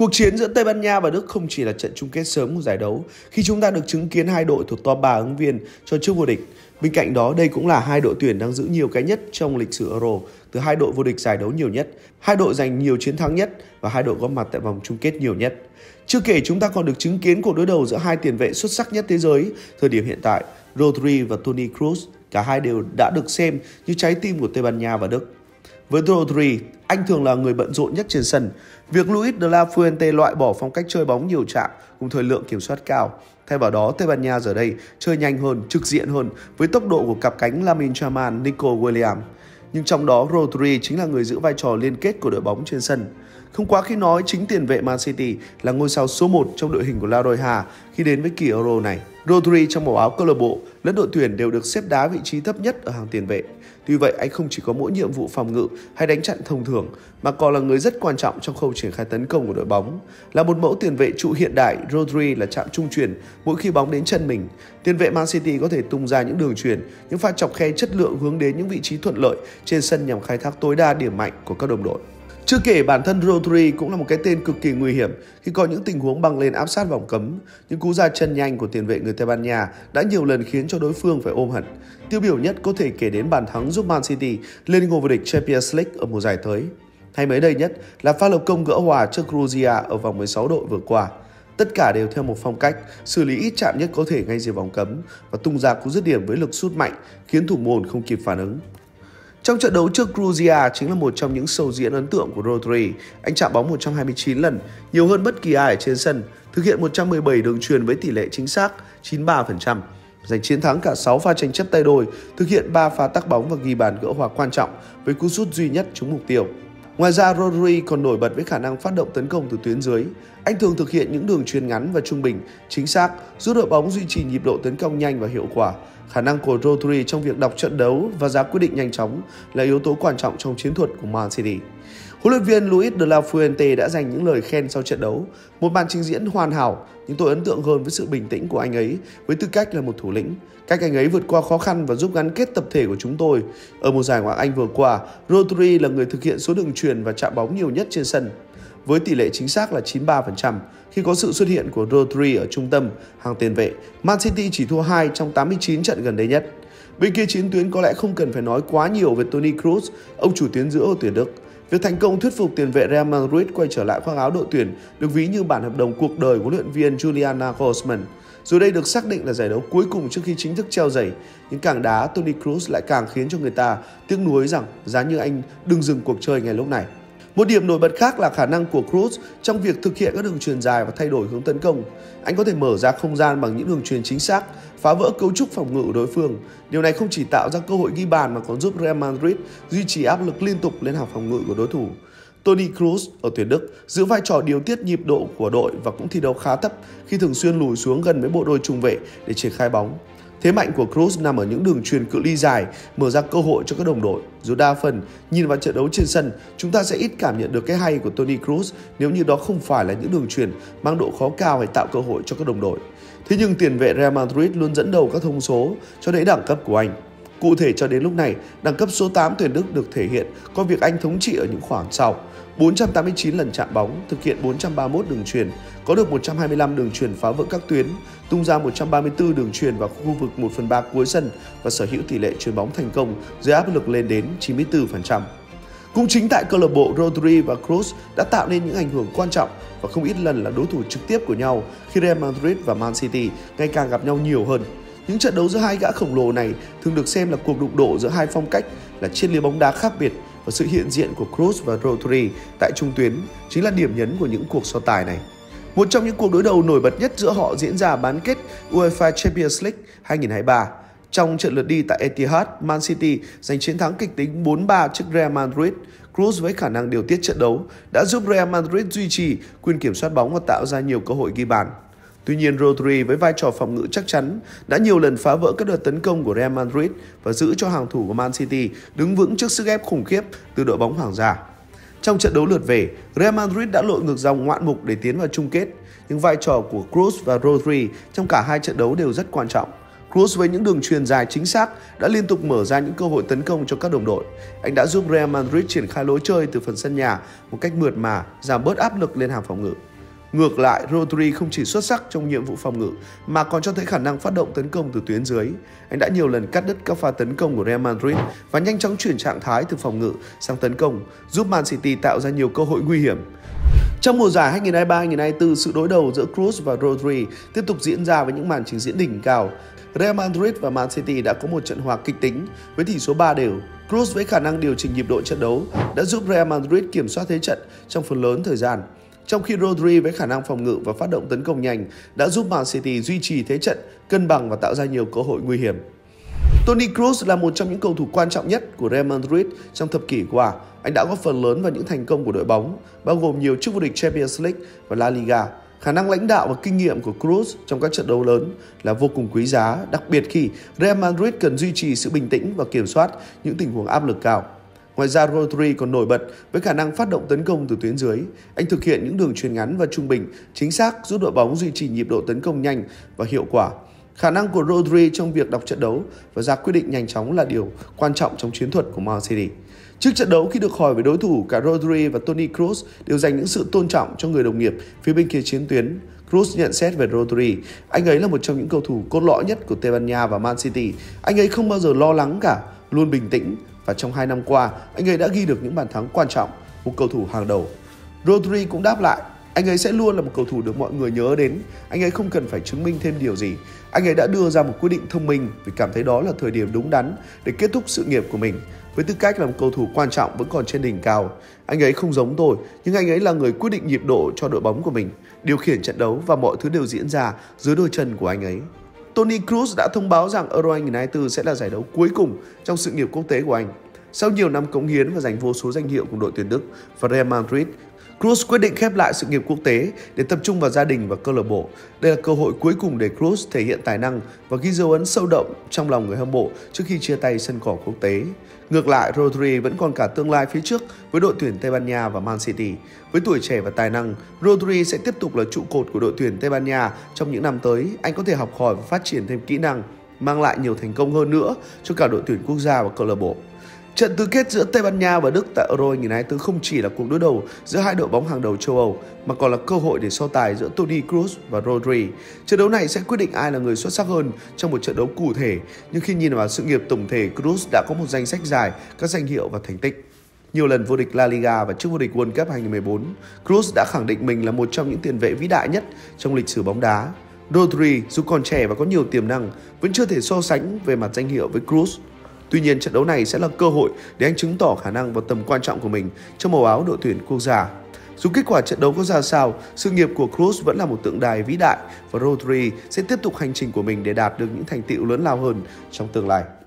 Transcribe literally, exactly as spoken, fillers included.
Cuộc chiến giữa Tây Ban Nha và Đức không chỉ là trận chung kết sớm của giải đấu khi chúng ta được chứng kiến hai đội thuộc top ba ứng viên cho chức vô địch. Bên cạnh đó, đây cũng là hai đội tuyển đang giữ nhiều cái nhất trong lịch sử Euro, từ hai đội vô địch giải đấu nhiều nhất, hai đội giành nhiều chiến thắng nhất và hai đội góp mặt tại vòng chung kết nhiều nhất. Chưa kể chúng ta còn được chứng kiến cuộc đối đầu giữa hai tiền vệ xuất sắc nhất thế giới thời điểm hiện tại, Rodri và Toni Kroos. Cả hai đều đã được xem như trái tim của Tây Ban Nha và Đức. Với Rodri, anh thường là người bận rộn nhất trên sân. Việc Luis de la Fuente loại bỏ phong cách chơi bóng nhiều chạm cùng thời lượng kiểm soát cao. Thay vào đó, Tây Ban Nha giờ đây chơi nhanh hơn, trực diện hơn với tốc độ của cặp cánh Lamine Yamal, Nico Williams. Nhưng trong đó, Rodri chính là người giữ vai trò liên kết của đội bóng trên sân. Không quá khi nói, chính tiền vệ Man City là ngôi sao số một trong đội hình của La Roja khi đến với kỳ Euro này. Rodri trong màu áo câu lạc bộ lẫn đội tuyển đều được xếp đá vị trí thấp nhất ở hàng tiền vệ. Tuy vậy, anh không chỉ có mỗi nhiệm vụ phòng ngự hay đánh chặn thông thường, mà còn là người rất quan trọng trong khâu triển khai tấn công của đội bóng. Là một mẫu tiền vệ trụ hiện đại, Rodri là trạm trung chuyển mỗi khi bóng đến chân mình. Tiền vệ Man City có thể tung ra những đường chuyền, những pha chọc khe chất lượng hướng đến những vị trí thuận lợi trên sân nhằm khai thác tối đa điểm mạnh của các đồng đội. Chưa kể bản thân Rodri cũng là một cái tên cực kỳ nguy hiểm khi có những tình huống băng lên áp sát vòng cấm. Những cú ra chân nhanh của tiền vệ người Tây Ban Nha đã nhiều lần khiến cho đối phương phải ôm hận. Tiêu biểu nhất có thể kể đến bàn thắng giúp Man City lên ngôi vô địch Champions League ở mùa giải tới. Hay mới đây nhất là pha lập công gỡ hòa trước Georgia ở vòng mười sáu đội vừa qua. Tất cả đều theo một phong cách xử lý ít chạm nhất có thể ngay dưới vòng cấm và tung ra cú dứt điểm với lực sút mạnh khiến thủ môn không kịp phản ứng. Trong trận đấu trước Georgia chính là một trong những show diễn ấn tượng của Rodri. Anh chạm bóng một trăm hai mươi chín lần, nhiều hơn bất kỳ ai ở trên sân, thực hiện một trăm mười bảy đường chuyền với tỷ lệ chính xác chín mươi ba phần trăm, giành chiến thắng cả sáu pha tranh chấp tay đôi, thực hiện ba pha tắc bóng và ghi bàn gỡ hòa quan trọng với cú sút duy nhất trúng mục tiêu. Ngoài ra, Rodri còn nổi bật với khả năng phát động tấn công từ tuyến dưới. Anh thường thực hiện những đường chuyền ngắn và trung bình, chính xác, giúp đội bóng duy trì nhịp độ tấn công nhanh và hiệu quả. Khả năng của Rodri trong việc đọc trận đấu và ra quyết định nhanh chóng là yếu tố quan trọng trong chiến thuật của Man City. Huấn luyện viên Luis de la Fuente đã dành những lời khen sau trận đấu. Một màn trình diễn hoàn hảo, nhưng tôi ấn tượng hơn với sự bình tĩnh của anh ấy với tư cách là một thủ lĩnh. Cách anh ấy vượt qua khó khăn và giúp gắn kết tập thể của chúng tôi. Ở mùa giải Ngoại hạng Anh vừa qua, Rodri là người thực hiện số đường chuyền và chạm bóng nhiều nhất trên sân, với tỷ lệ chính xác là chín mươi ba phần trăm. Khi có sự xuất hiện của Rodri ở trung tâm, hàng tiền vệ, Man City chỉ thua hai trong tám mươi chín trận gần đây nhất. Bên kia chiến tuyến có lẽ không cần phải nói quá nhiều về Toni Kroos, ông chủ tuyến giữa của tuyển Đức. Việc thành công thuyết phục tiền vệ Real Madrid quay trở lại khoác áo đội tuyển được ví như bản hợp đồng cuộc đời của huấn luyện viên Julian Nagelsmann. Dù đây được xác định là giải đấu cuối cùng trước khi chính thức treo giày, nhưng càng đá Toni Kroos lại càng khiến cho người ta tiếc nuối rằng giá như anh đừng dừng cuộc chơi ngay lúc này. Một điểm nổi bật khác là khả năng của Kroos trong việc thực hiện các đường chuyền dài và thay đổi hướng tấn công. Anh có thể mở ra không gian bằng những đường chuyền chính xác, phá vỡ cấu trúc phòng ngự của đối phương. Điều này không chỉ tạo ra cơ hội ghi bàn mà còn giúp Real Madrid duy trì áp lực liên tục lên hàng phòng ngự của đối thủ. Toni Kroos ở tuyển Đức giữ vai trò điều tiết nhịp độ của đội và cũng thi đấu khá thấp khi thường xuyên lùi xuống gần với bộ đôi trung vệ để triển khai bóng. Thế mạnh của Kroos nằm ở những đường chuyền cự ly dài, mở ra cơ hội cho các đồng đội. Dù đa phần nhìn vào trận đấu trên sân, chúng ta sẽ ít cảm nhận được cái hay của Toni Kroos nếu như đó không phải là những đường chuyền mang độ khó cao hay tạo cơ hội cho các đồng đội. Thế nhưng tiền vệ Real Madrid luôn dẫn đầu các thông số cho thấy đẳng cấp của anh. Cụ thể cho đến lúc này, đẳng cấp số tám tuyển Đức được thể hiện qua việc anh thống trị ở những khoảng sau. bốn trăm tám mươi chín lần chạm bóng, thực hiện bốn trăm ba mươi mốt đường chuyền, có được một trăm hai mươi lăm đường chuyền phá vỡ các tuyến, tung ra một trăm ba mươi tư đường chuyền vào khu vực một phần ba cuối sân và sở hữu tỷ lệ chuyền bóng thành công dưới áp lực lên đến chín mươi tư phần trăm. Cũng chính tại câu lạc bộ, Rodri và Kroos đã tạo nên những ảnh hưởng quan trọng và không ít lần là đối thủ trực tiếp của nhau khi Real Madrid và Man City ngày càng gặp nhau nhiều hơn. Những trận đấu giữa hai gã khổng lồ này thường được xem là cuộc đụng độ giữa hai phong cách, là triết lý bóng đá khác biệt, và sự hiện diện của Kroos và Rodri tại trung tuyến chính là điểm nhấn của những cuộc so tài này. Một trong những cuộc đối đầu nổi bật nhất giữa họ diễn ra bán kết UEFA Champions League hai không hai ba. Trong trận lượt đi tại Etihad, Man City giành chiến thắng kịch tính bốn ba trước Real Madrid. Kroos với khả năng điều tiết trận đấu đã giúp Real Madrid duy trì quyền kiểm soát bóng và tạo ra nhiều cơ hội ghi bàn. Tuy nhiên, Rodri với vai trò phòng ngự chắc chắn đã nhiều lần phá vỡ các đợt tấn công của Real Madrid và giữ cho hàng thủ của Man City đứng vững trước sức ép khủng khiếp từ đội bóng hoàng gia. Trong trận đấu lượt về, Real Madrid đã lội ngược dòng ngoạn mục để tiến vào chung kết, nhưng vai trò của Kroos và Rodri trong cả hai trận đấu đều rất quan trọng. Kroos với những đường chuyền dài chính xác đã liên tục mở ra những cơ hội tấn công cho các đồng đội. Anh đã giúp Real Madrid triển khai lối chơi từ phần sân nhà một cách mượt mà, giảm bớt áp lực lên hàng phòng ngự. Ngược lại, Rodri không chỉ xuất sắc trong nhiệm vụ phòng ngự mà còn cho thấy khả năng phát động tấn công từ tuyến dưới. Anh đã nhiều lần cắt đứt các pha tấn công của Real Madrid và nhanh chóng chuyển trạng thái từ phòng ngự sang tấn công, giúp Man City tạo ra nhiều cơ hội nguy hiểm. Trong mùa giải hai nghìn không trăm hai mươi ba hai nghìn không trăm hai mươi tư, sự đối đầu giữa Kroos và Rodri tiếp tục diễn ra với những màn trình diễn đỉnh cao. Real Madrid và Man City đã có một trận hòa kịch tính với tỷ số ba đều. Kroos với khả năng điều chỉnh nhịp độ trận đấu đã giúp Real Madrid kiểm soát thế trận trong phần lớn thời gian, trong khi Rodri với khả năng phòng ngự và phát động tấn công nhanh đã giúp Man City duy trì thế trận, cân bằng và tạo ra nhiều cơ hội nguy hiểm. Toni Kroos là một trong những cầu thủ quan trọng nhất của Real Madrid trong thập kỷ qua. Anh đã góp phần lớn vào những thành công của đội bóng, bao gồm nhiều chức vô địch Champions League và La Liga. Khả năng lãnh đạo và kinh nghiệm của Kroos trong các trận đấu lớn là vô cùng quý giá, đặc biệt khi Real Madrid cần duy trì sự bình tĩnh và kiểm soát những tình huống áp lực cao. Ngoài ra, Rodri còn nổi bật với khả năng phát động tấn công từ tuyến dưới. Anh thực hiện những đường chuyền ngắn và trung bình chính xác, giúp đội bóng duy trì nhịp độ tấn công nhanh và hiệu quả. Khả năng của Rodri trong việc đọc trận đấu và ra quyết định nhanh chóng là điều quan trọng trong chiến thuật của Man City. Trước trận đấu, khi được hỏi về đối thủ, cả Rodri và Toni Kroos đều dành những sự tôn trọng cho người đồng nghiệp phía bên kia chiến tuyến. Kroos nhận xét về Rodri: anh ấy là một trong những cầu thủ cốt lõi nhất của Tây Ban Nha và Man City. Anh ấy không bao giờ lo lắng cả, luôn bình tĩnh, và trong hai năm qua, anh ấy đã ghi được những bàn thắng quan trọng, một cầu thủ hàng đầu. Rodri cũng đáp lại: anh ấy sẽ luôn là một cầu thủ được mọi người nhớ đến. Anh ấy không cần phải chứng minh thêm điều gì. Anh ấy đã đưa ra một quyết định thông minh vì cảm thấy đó là thời điểm đúng đắn để kết thúc sự nghiệp của mình. Với tư cách là một cầu thủ quan trọng vẫn còn trên đỉnh cao, anh ấy không giống tôi, nhưng anh ấy là người quyết định nhịp độ cho đội bóng của mình, điều khiển trận đấu và mọi thứ đều diễn ra dưới đôi chân của anh ấy. Toni Kroos đã thông báo rằng Euro hai nghìn không trăm hai mươi tư sẽ là giải đấu cuối cùng trong sự nghiệp quốc tế của anh. Sau nhiều năm cống hiến và giành vô số danh hiệu cùng đội tuyển Đức và Real Madrid, Kroos quyết định khép lại sự nghiệp quốc tế để tập trung vào gia đình và câu lạc bộ. Đây là cơ hội cuối cùng để Kroos thể hiện tài năng và ghi dấu ấn sâu đậm trong lòng người hâm mộ trước khi chia tay sân cỏ quốc tế. Ngược lại, Rodri vẫn còn cả tương lai phía trước với đội tuyển Tây Ban Nha và Man City. Với tuổi trẻ và tài năng, Rodri sẽ tiếp tục là trụ cột của đội tuyển Tây Ban Nha trong những năm tới. Anh có thể học hỏi và phát triển thêm kỹ năng, mang lại nhiều thành công hơn nữa cho cả đội tuyển quốc gia và câu lạc bộ. Trận tứ kết giữa Tây Ban Nha và Đức tại Euro hai nghìn không trăm hai mươi tư không chỉ là cuộc đối đầu giữa hai đội bóng hàng đầu châu Âu mà còn là cơ hội để so tài giữa Toni Kroos và Rodri. Trận đấu này sẽ quyết định ai là người xuất sắc hơn trong một trận đấu cụ thể, nhưng khi nhìn vào sự nghiệp tổng thể, Kroos đã có một danh sách dài các danh hiệu và thành tích. Nhiều lần vô địch La Liga và chức vô địch World Cup hai nghìn không trăm mười bốn, Kroos đã khẳng định mình là một trong những tiền vệ vĩ đại nhất trong lịch sử bóng đá. Rodri dù còn trẻ và có nhiều tiềm năng vẫn chưa thể so sánh về mặt danh hiệu với Kroos. Tuy nhiên, trận đấu này sẽ là cơ hội để anh chứng tỏ khả năng và tầm quan trọng của mình trong màu áo đội tuyển quốc gia. Dù kết quả trận đấu có ra sao, sự nghiệp của Kroos vẫn là một tượng đài vĩ đại và Rodri sẽ tiếp tục hành trình của mình để đạt được những thành tựu lớn lao hơn trong tương lai.